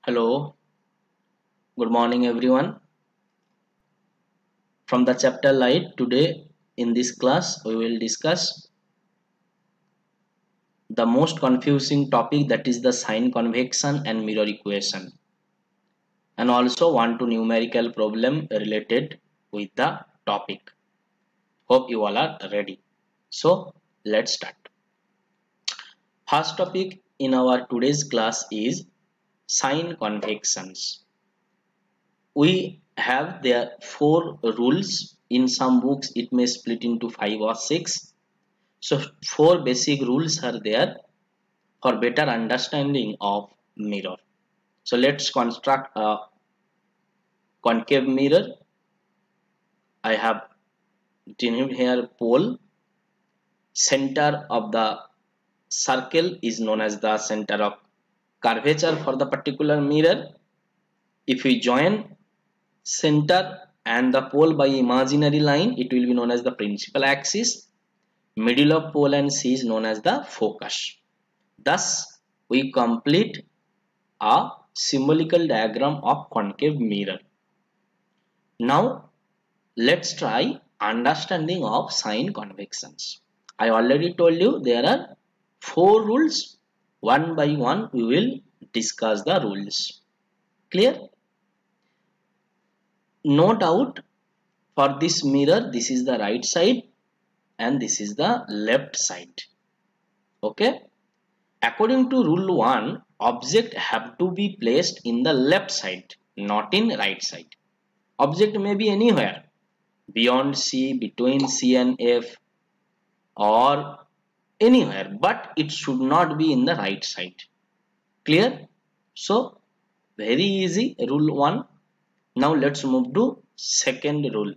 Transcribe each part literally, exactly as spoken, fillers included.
Hello, good morning everyone. From the chapter Light, today in this class we will discuss the most confusing topic, that is the sign convection and mirror equation, and also one to numerical problem related with the topic. Hope you all are ready. So let's start. First topic in our today's class is sign convections. We have there four rules. In some books it may split into five or six. So four basic rules are there for better understanding of mirror. So let's construct a concave mirror. I have denoted here pole. Center of the circle is known as the center of curvature for the particular mirror. If we join center and the pole by imaginary line, it will be known as the principal axis. Middle of pole and C is known as the focus. Thus, we complete a symbolical diagram of concave mirror. Now, let's try understanding of sign convections. I already told you there are four rules. One by one, we will discuss the rules. Clear? No doubt, for this mirror, this is the right side and this is the left side. Okay? According to rule one, object have to be placed in the left side, not in right side. Object may be anywhere, beyond C, between C and F, or anywhere, but it should not be in the right side. Clear? So, very easy, rule one. Now let's move to second rule.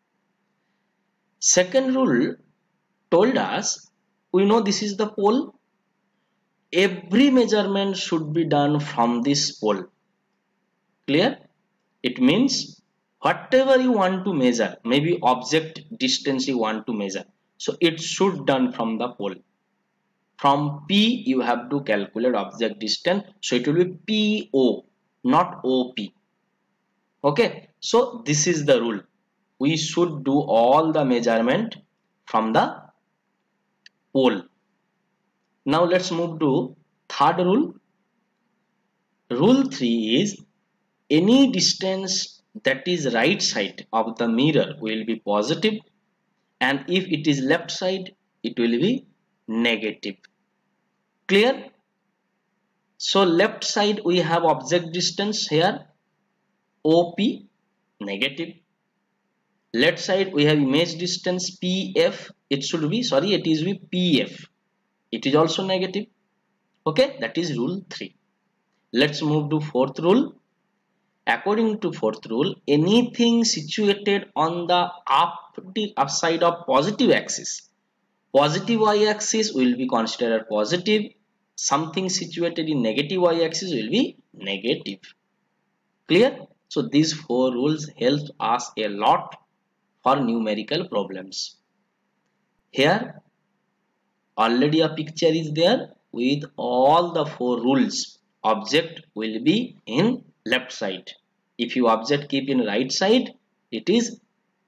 Second rule told us, we know this is the pole. Every measurement should be done from this pole. Clear? It means whatever you want to measure, maybe object distance you want to measure, so it should done from the pole. From P you have to calculate object distance, so it will be P O, not O P. Okay, so this is the rule. We should do all the measurement from the pole. Now let's move to third rule. Rule three is any distance that is right side of the mirror will be positive, and if it is left side it will be negative. Clear? So left side we have object distance here O P, negative. Left side we have image distance P F, it should be, sorry, it is with P F, it is also negative. Okay, that is rule three. Let's move to fourth rule. According to fourth rule, anything situated on the up, upside of positive axis, positive y-axis will be considered positive. Something situated in negative y-axis will be negative. Clear? So these four rules help us a lot for numerical problems. Here already a picture is there with all the four rules. Object will be in left side. If you object keep in right side, it is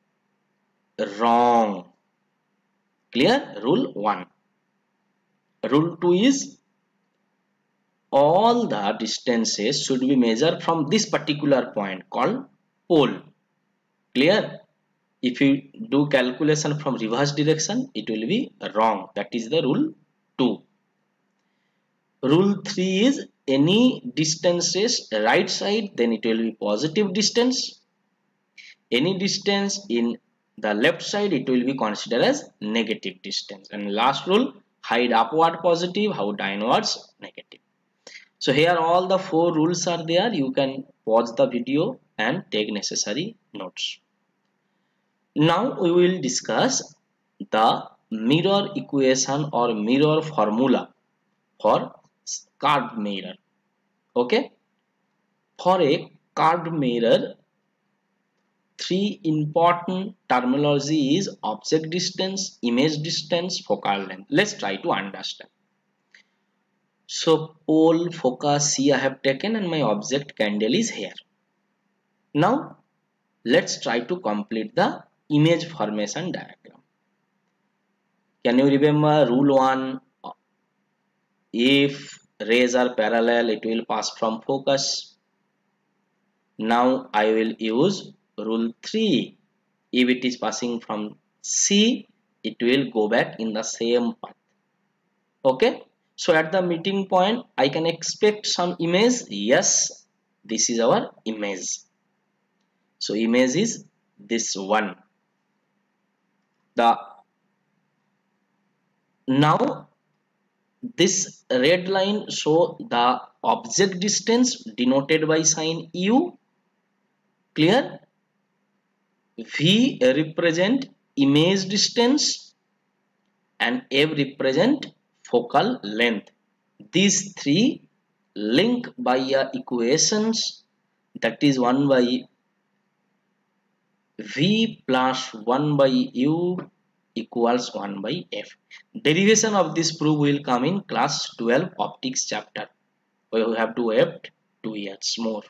wrong. Clear? Rule one. Rule two is all the distances should be measured from this particular point called pole. Clear? If you do calculation from reverse direction, it will be wrong. That is the rule two. Rule three is any distances right side, then it will be positive distance. Any distance in the left side, it will be considered as negative distance. And last rule, height upward positive, height downwards negative. So here all the four rules are there. You can pause the video and take necessary notes. Now we will discuss the mirror equation or mirror formula for curved mirror. Okay, for a curved mirror, three important terminology is object distance, image distance, focal length. Let's try to understand. So pole, focus, C I have taken, and my object candle is here. Now let's try to complete the image formation diagram. Can you remember rule one? If rays are parallel, it will pass from focus. Now I will use rule three. If it is passing from C, it will go back in the same path. Okay, so at the meeting point I can expect some image. Yes, this is our image. So image is this one. The now this red line show the object distance denoted by sign U. Clear? V represent image distance and F represent focal length. These three link by a equations, that is one by V plus one by U equals one by F. Derivation of this proof will come in class twelve optics chapter. We have to wait two years more.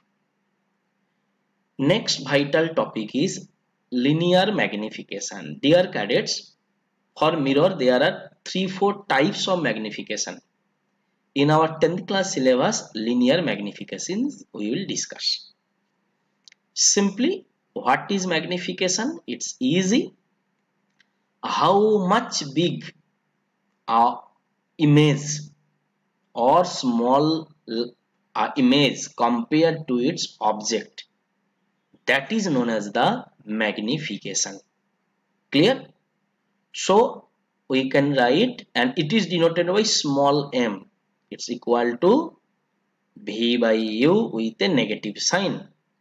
Next vital topic is linear magnification. Dear cadets, for mirror there are three four types of magnification. In our tenth class syllabus, linear magnifications we will discuss. Simply, what is magnification? It's easy. How much big a image or small uh, image compared to its object, that is known as the magnification. Clear? So we can write, and it is denoted by small m. It's equal to V by U with a negative sign.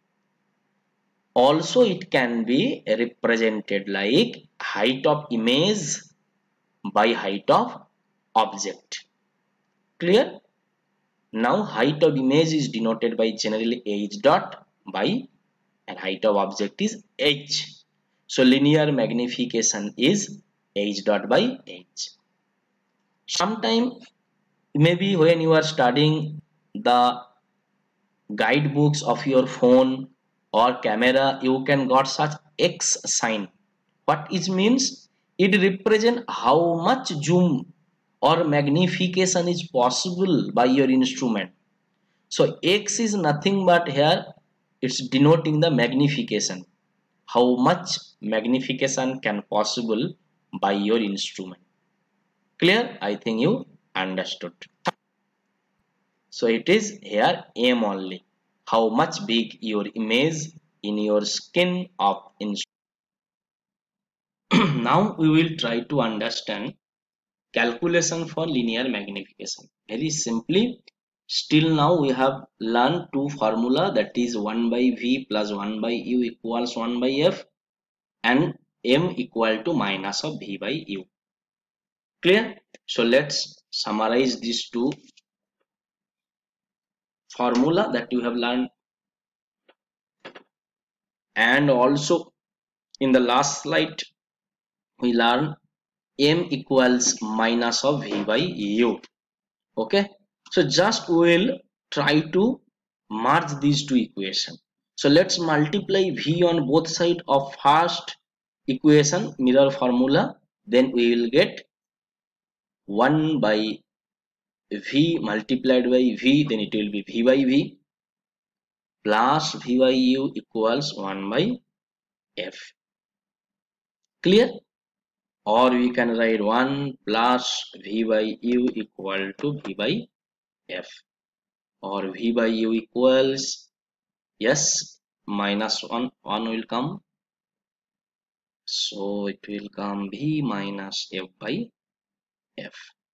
Also it can be represented like height of image by height of object. Clear? Now height of image is denoted by generally h dot by, and height of object is h. So linear magnification is h dot by h. Sometime maybe when you are studying the guidebooks of your phone or camera, you can got such X sign. What it means? It represents how much zoom or magnification is possible by your instrument. So X is nothing but here it's denoting the magnification. How much magnification can possible by your instrument. Clear? I think you understood. So it is here M only. How much big your image in your skin of instrument. Now we will try to understand calculation for linear magnification. Very simply, still now we have learned two formula, that is one by V plus one by U equals one by F and M equal to minus of V by U. Clear? So let's summarize these two formula that you have learned, and also in the last slide we learned M equals minus of V by U. Okay, so just we will try to merge these two equations. So let's multiply V on both sides of first equation, mirror formula, then we will get one by V multiplied by V, then it will be V by V plus V by U equals one by F. Clear? Or we can write one plus V by U equal to V by F, or V by U equals, yes, minus one, one will come, so it will come V minus F by F.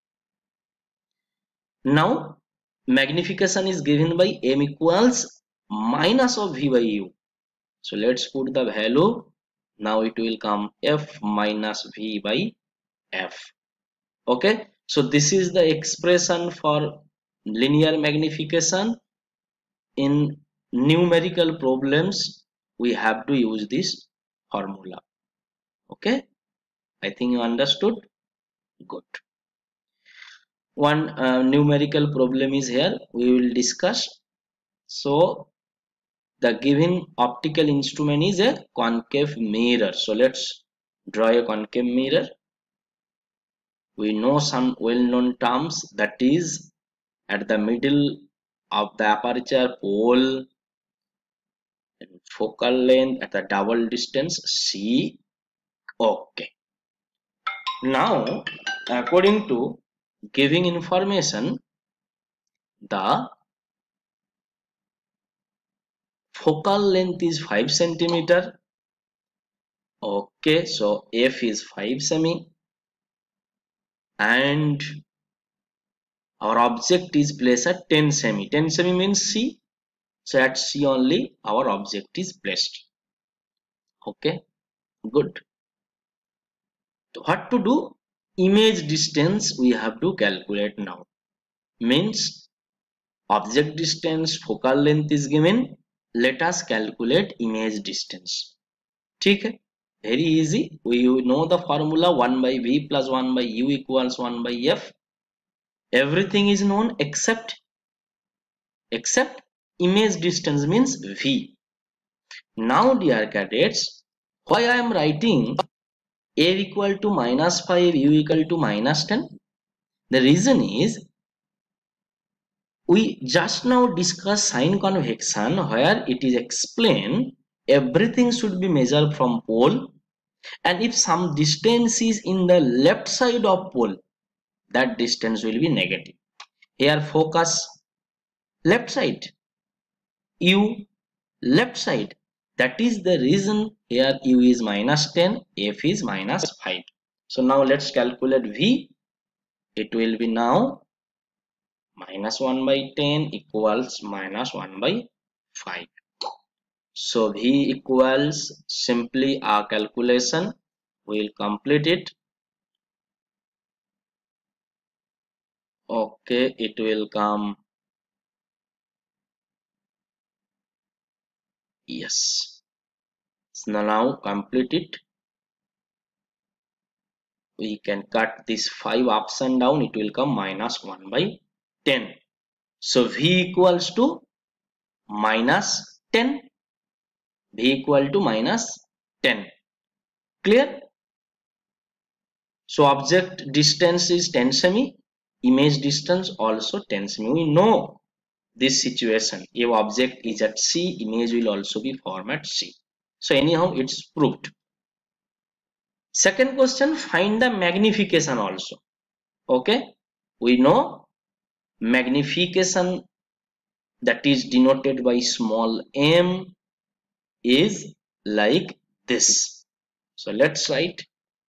Now magnification is given by M equals minus of V by U, so let's put the value. Now it will come F minus V by F. Okay, so this is the expression for linear magnification. In numerical problems we have to use this formula. Okay, I think you understood. Good. one uh, numerical problem is here we will discuss. So the given optical instrument is a concave mirror. So let's draw a concave mirror. We know some well-known terms, that is at the middle of the aperture pole and focal length at the double distance C. Okay. Now according to giving information, the focal length is five centimeter. Okay, so F is five semi and our object is placed at ten semi. ten semi means C. So at C only our object is placed. Okay, good. So what to do? Image distance we have to calculate now. Means object distance, focal length is given. Let us calculate image distance. Okay, very easy. We know the formula one by V plus one by U equals one by F. Everything is known except except image distance means V. Now dear cadets, why I am writing A equal to minus five, U equal to minus ten? The reason is we just now discussed sign convection where it is explained everything should be measured from pole, and if some distance is in the left side of pole, that distance will be negative. Here focus left side, U left side, that is the reason here U is minus ten, F is minus five. So now let's calculate V. It will be now minus one by ten equals minus one by five. So V equals, simply our calculation, we will complete it. Okay, it will come, yes. So now complete it. We can cut this five ups and down, it will come minus one by ten. So V equals to minus ten. V equal to minus ten. Clear? So object distance is ten semi, image distance also ten semi. We know this situation. If object is at C, image will also be formed at C. So anyhow it's proved. Second question, find the magnification also. Okay, we know magnification, that is denoted by small m, is like this. So let's write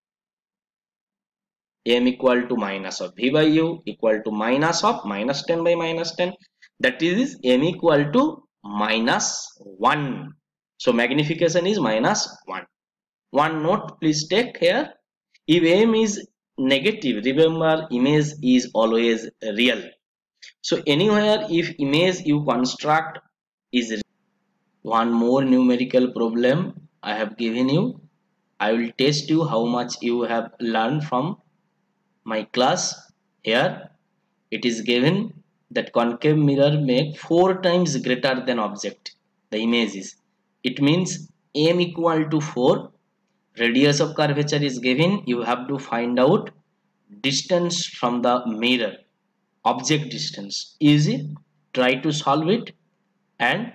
m equal to minus of V by U equal to minus of minus ten by minus ten, that is m equal to minus one. So magnification is minus one. One note please take here, if m is negative, remember image is always real. So anywhere if image you construct is real. One more numerical problem I have given you. I will test you how much you have learned from my class. Here it is given that concave mirror make four times greater than object, the image is. It means m equal to four, radius of curvature is given, you have to find out distance from the mirror, object distance. Easy, try to solve it and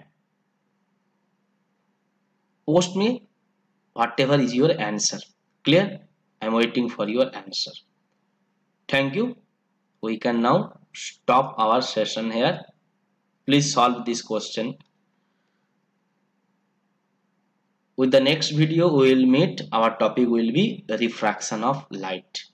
post me whatever is your answer. Clear? I am waiting for your answer. Thank you. We can now stop our session here. Please solve this question. With the next video we will meet, our topic will be refraction of light.